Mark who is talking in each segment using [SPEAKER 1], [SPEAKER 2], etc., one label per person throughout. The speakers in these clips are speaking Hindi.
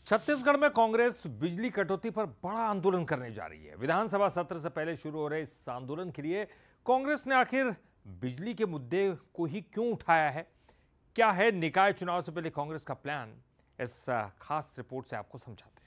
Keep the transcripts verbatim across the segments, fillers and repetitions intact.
[SPEAKER 1] छत्तीसगढ़ में कांग्रेस बिजली कटौती पर बड़ा आंदोलन करने जा रही है। विधानसभा सत्र से पहले शुरू हो रहे इस आंदोलन के लिए कांग्रेस ने आखिर बिजली के मुद्दे को ही क्यों उठाया है? क्या है निकाय चुनाव से पहले कांग्रेस का प्लान? इस खास रिपोर्ट से आपको समझाते हैं।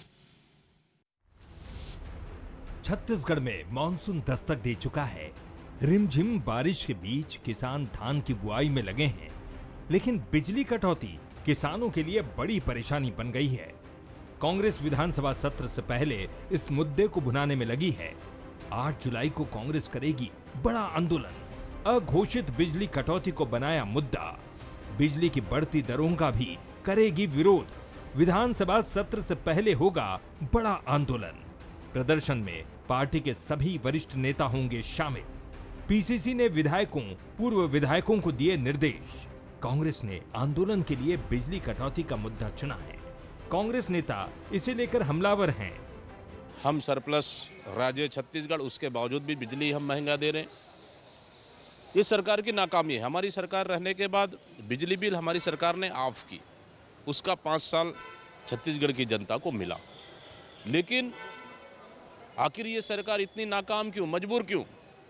[SPEAKER 1] छत्तीसगढ़ में मानसून दस्तक दे चुका है। रिमझिम बारिश के बीच किसान धान की बुआई में लगे हैं, लेकिन बिजली कटौती किसानों के लिए बड़ी परेशानी बन गई है। कांग्रेस विधानसभा सत्र से पहले इस मुद्दे को भुनाने में लगी है। आठ जुलाई को कांग्रेस करेगी बड़ा आंदोलन। अघोषित बिजली कटौती को बनाया मुद्दा। बिजली की बढ़ती दरों का भी करेगी विरोध। विधानसभा सत्र से पहले होगा बड़ा आंदोलन। प्रदर्शन में पार्टी के सभी वरिष्ठ नेता होंगे शामिल। पीसीसी ने विधायकों, पूर्व विधायकों को दिए निर्देश। कांग्रेस ने आंदोलन के लिए बिजली कटौती का मुद्दा चुना है। कांग्रेस नेता इसे लेकर हमलावर हैं।
[SPEAKER 2] हम सरप्लस राज्य छत्तीसगढ़, उसके बावजूद भी बिजली हम महंगा दे रहे हैं। ये सरकार की नाकामी है। हमारी सरकार रहने के बाद बिजली बिल हमारी सरकार ने ऑफ की, उसका पाँच साल छत्तीसगढ़ की जनता को मिला। लेकिन आखिर ये सरकार इतनी नाकाम क्यों, मजबूर क्यों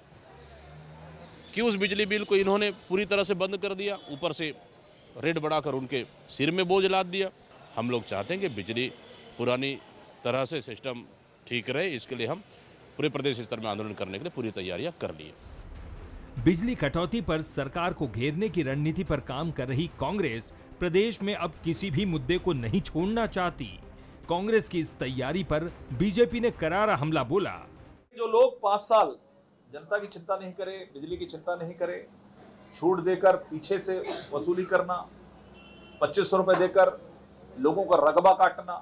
[SPEAKER 2] कि उस बिजली बिल को इन्होंने पूरी तरह से बंद कर दिया, ऊपर से रेट बढ़ाकर उनके सिर में बोझ लाद दिया। हम लोग चाहते हैं कि बिजली पुरानी तरह से सिस्टम ठीक रहे, इसके लिए हम पूरे प्रदेश स्तर में आंदोलन करने के लिए पूरी तैयारियां कर ली है।
[SPEAKER 1] बिजली कटौती पर सरकार को घेरने की रणनीति पर काम कर रही कांग्रेस प्रदेश में अब किसी भी मुद्दे को नहीं छोड़ना चाहती। कांग्रेस की इस तैयारी पर बीजेपी ने करारा हमला बोला।
[SPEAKER 3] जो लोग पांच साल जनता की चिंता नहीं करे, बिजली की चिंता नहीं करे, छूट देकर पीछे से वसूली करना, पच्चीस सौ रुपए देकर लोगों का रकबा काटना,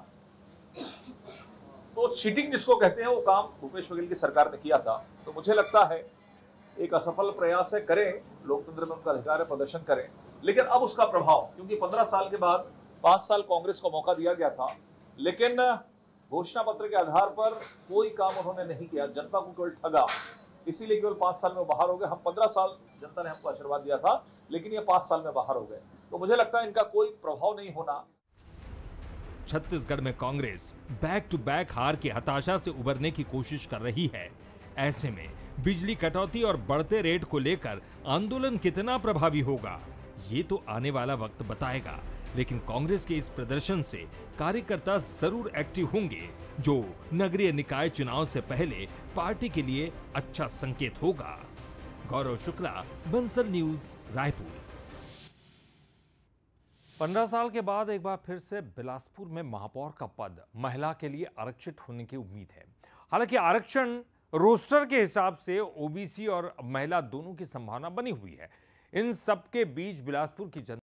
[SPEAKER 3] तो चीटिंग जिसको कहते हैं, वो काम भूपेश बघेल की सरकार ने किया था। तो मुझे लगता है एक असफल प्रयास है। करें, लोकतंत्र में उनका अधिकार है, प्रदर्शन करें, लेकिन अब उसका प्रभाव, क्योंकि पंद्रह साल के बाद पांच साल कांग्रेस को मौका दिया गया था, लेकिन घोषणा पत्र के आधार पर कोई काम उन्होंने नहीं किया, जनता को केवल ठगा, इसीलिए केवल पांच साल में बाहर हो गए। हम पंद्रह साल जनता ने हमको आशीर्वाद दिया था, लेकिन ये पांच साल में बाहर हो गए। तो मुझे लगता है इनका कोई प्रभाव नहीं होना।
[SPEAKER 1] छत्तीसगढ़ में कांग्रेस बैक टू बैक हार की हताशा से उबरने की कोशिश कर रही है। ऐसे में बिजली कटौती और बढ़ते रेट को लेकर आंदोलन कितना प्रभावी होगा, ये तो आने वाला वक्त बताएगा। लेकिन कांग्रेस के इस प्रदर्शन से कार्यकर्ता जरूर एक्टिव होंगे, जो नगरीय निकाय चुनाव से पहले पार्टी के लिए अच्छा संकेत होगा। गौरव शुक्ला, बंसल न्यूज, रायपुर। पंद्रह साल के बाद एक बार फिर से बिलासपुर में महापौर का पद महिला के लिए आरक्षित होने की उम्मीद है। हालांकि आरक्षण रोस्टर के हिसाब से ओबीसी और महिला दोनों की संभावना बनी हुई है। इन सबके बीच बिलासपुर की जनता